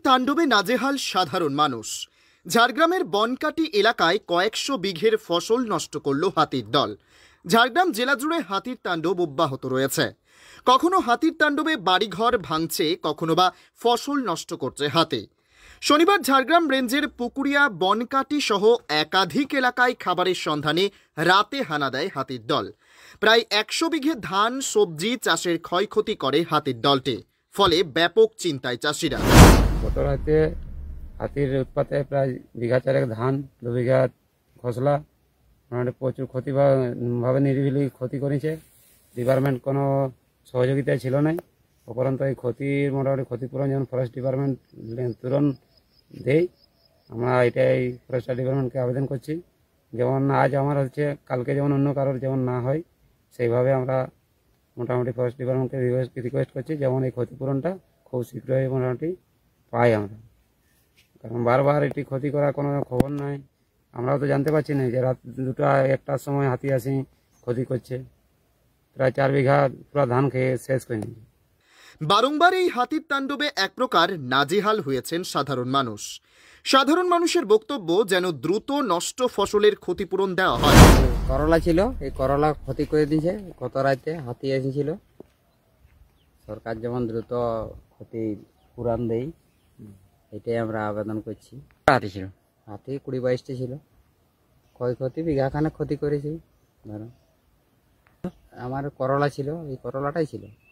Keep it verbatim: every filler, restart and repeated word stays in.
তাণ্ডবে নাজেহাল সাধারণ মানুষ। ঝাড়গ্রামের বনকাটি এলাকায় কয়েকশো বিঘের ফসল নষ্ট করল হাতির দল। ঝাড়গ্রাম জেলা জুড়ে হাতির তাণ্ডব অব্যাহত রয়েছে। কখনো হাতির তাণ্ডবে বাড়িঘর ভাঙছে, কখনো বা ফসল নষ্ট করছে হাতি। শনিবার ঝাড়গ্রাম রেঞ্জের পুকুরিয়া, বনকাটি সহ একাধিক এলাকায় খাবারের সন্ধানে রাতে হানা দেয় হাতির দল। প্রায় একশো বিঘে ধান, সবজি চাষের ক্ষয়ক্ষতি করে হাতির দলটি, ফলে ব্যাপক চিন্তায় চাষিরা। গত রাতে হাতির উৎপাতে প্রায় বিঘা চারেক ধান, দু বিঘা খসলা মোটামুটি প্রচুর ক্ষতি ভাবে নিরিবিলি ক্ষতি করেছে। ডিপার্টমেন্ট কোনো সহযোগিতা ছিল না। উপরন্ত এই ক্ষতির মোটামুটি ক্ষতিপূরণ যেমন ফরেস্ট ডিপার্টমেন্ট তুরন্ত দেয়, আমরা এটাই ফরেস্ট ডিপার্টমেন্টকে আবেদন করছি। যেমন আজ আমার হচ্ছে, কালকে যেমন অন্য কারোর যেমন না হয়, সেইভাবে আমরা মোটামুটি ফরেস্ট ডিপার্টমেন্টকে রিকোয়েস্ট করছি যেমন এই ক্ষতিপূরণটা খুব শীঘ্রই মোটামুটি পাই আমরা। কারণ বারবার এটি ক্ষতি করার কোনো খবর নাই, আমরাও তো জানতে পারছি না যে রাত দুটা একটার সময় হাতি আসি ক্ষতি করছে। প্রায় চার বিঘা পুরো ধান খেয়ে শেষ করে নিয়েছে। বারংবার এই হাতির তাণ্ডবে এক প্রকার নাজেহাল হয়েছেন সাধারণ মানুষ। সাধারণ মানুষের বক্তব্য, যেন দ্রুত নষ্ট ফসলের ক্ষতিপূরণ দেওয়া হয়। করলা ছিল, এই করলা ক্ষতি করে দিয়েছে। গত রাতে হাতি এসেছিল, সরকার যেমন দ্রুত ক্ষতি পূরণ দেয়, এটাই আমরা আবেদন করছি। হাতি ছিল, হাতি কুড়ি বাইশটি ছিল। ক্ষয়ক্ষতি বিঘাখানে ক্ষতি করেছি। ধরো আমার করলা ছিল, এই করলাটাই ছিল।